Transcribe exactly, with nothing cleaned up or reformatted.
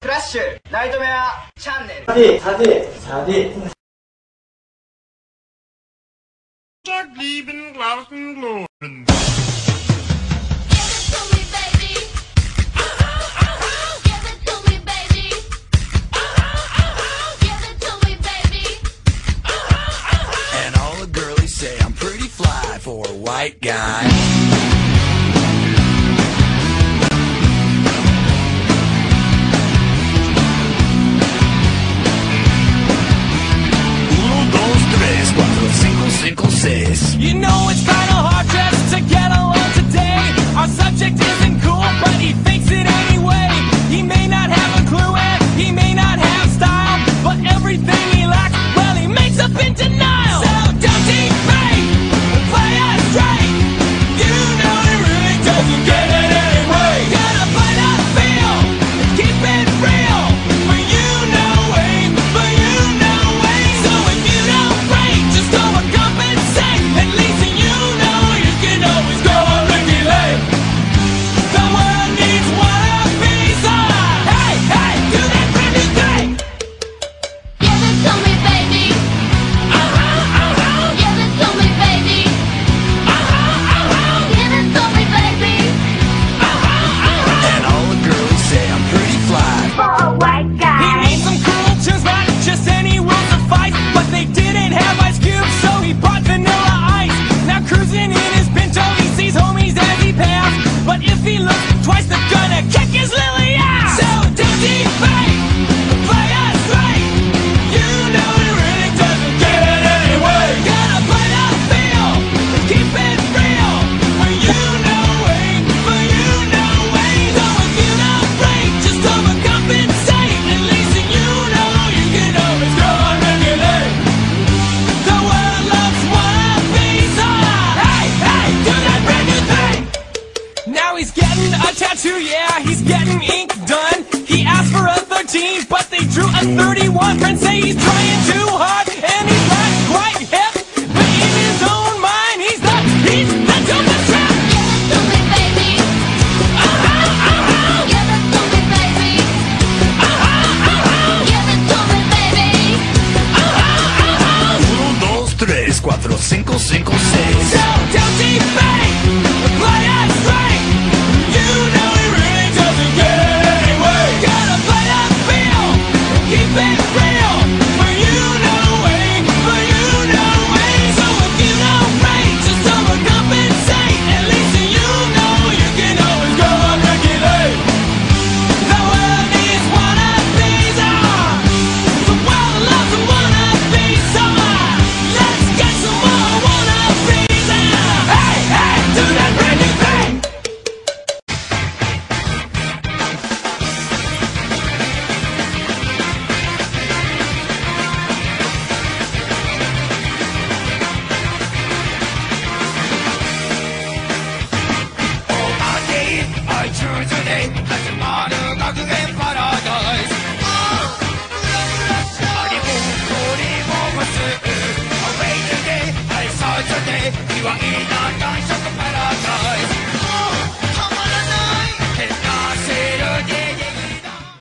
クラッシュナイトメアチャンネル。 サディサディサディ Start leaving lost and Lord. And all the girlies say I'm pretty fly for a white guy. You know it's kinda hard just to get along today. Our subject isn't cool, but he fakes it anyway. He may not have a clue and he may not have style, but everything he lacks, well, he makes up in denial. So don't defame, play us straight. You know he really doesn't get it anyway. Gotta play that feel, keep it real. But you know way, but you know way. So if you don't break, just overcompensate. At least you know you can always go on Ricky Lake. The world needs one of these. Hey, hey, do that brand new thing. Give it to me, baby. Uh-huh, uh-huh. Give it to me, baby. Uh-huh, uh-huh. Give it to me, baby. Uh-huh, uh-huh. And all the girlies say I'm pretty fly. For a white He guy. made some cool tunes, not just any rules to fight, but they didn't have ice cubes, so he brought vanilla ice. Now cruising in his Pinto, he sees homies as he passed, but if he looks twice, they're gonna kick his lily ass. So don't defame, play us straight. You know he really doesn't get it anyway. Gotta play that feel, keep it real. For you know way, for you know way. So if you don't break, just overcompensate. At least you know you can always go on regulate. The world loves one of these. Hey, hey, do that brand new thing. Now he's getting a tattoo, yeah, he's getting ink done. He asked for a thirteen, but they drew a thirty-one. Friends say he's trying too hard, and he's not quite hip. But in his own mind, he's the, he's the dopest trap. Give it to me, baby. Uh-huh, uh-huh. Give it to me, baby. Uh-huh, uh-huh. Give it to me, baby. Uh-huh, uh-huh. Uno, dos, tres, cuatro, cinco, cinco, seis. So don't defame, play us straight. You know he really doesn't get it anyway. Gotta play that feel, keep it real. For you know way, for you know way. So if you don't break, just overcompensate. At least you know you can always go on regulate. The world needs one of these. Ah, the world loves one of these. So ah, let's get some more one of these. Ah, hey, hey, do that brand new thing. I choose today as a model学園パラダイス。ありもこりもこす Away today, I saw today 祝いな